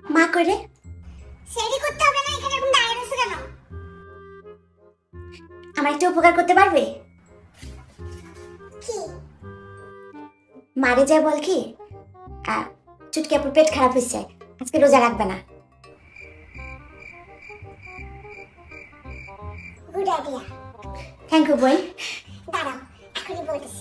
মা করে সেটি করতে হবে না, এখানে এরকম দাঁড়িয়ে রয়েছে কেন? আমার একটা উপকার করতে পারবে? কি? মারে যায় বল কি চুটকি আপুর পেট খারাপ হয়েছে, আজকে রোজা রাখবে না। Good idea. থ্যাংক ইউ বোন। দাঁড়াও, এখনই বলতেছি।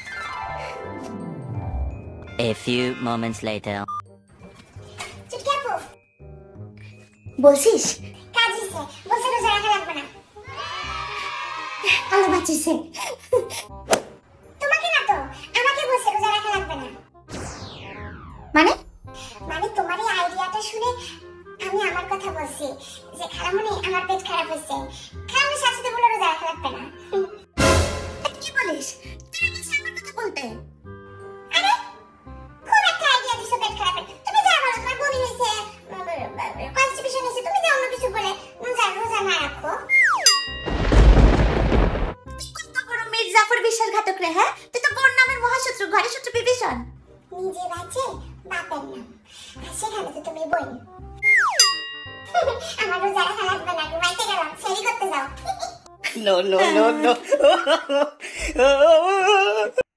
A few moments later. চুটকি আপু, বলছিস? কাজ হয়েছে, বলছে রোজা রাখা লাগবে না। আল্লাহ বাঁচিয়েছে। তোমাকে না তো, আমাকে বলছে রোজা রাখা লাগবে না। মানে মানে তোমার এই আইডিয়াটা শুনে আমি আমার কথা বলছি যে খালামণি আমার পেট খারাপ হয়েছে, খালামণির সাথে সাথে বলে রোজা রাখা লাগবে না। কি বলিস? তুই বলছিস আমার কথা বলতে? আরে খুব একটা আইডিয়া দিছো পেট খারাপের। তুমি যা বলো, তোমার বমি হয়েছে, কনস্টিপেশন হয়েছে, তুমি যা অন্য কিছু বলে রোজা না রাখো। কত বড় মির্জাফর বিশ্বাসঘাতক রে! হ্যাঁ, তুই তো বোন নামের মহাশত্রু, ঘরে শত্রু বিভীষণ। নিজে বাঁচে বাপের নাম, আর সেখানে তো তুমি বোন। আমার রোজা রাখা লাগবে না, ঘুমাইতে গেলাম, সেরি করতে যাও। No, no, no, no.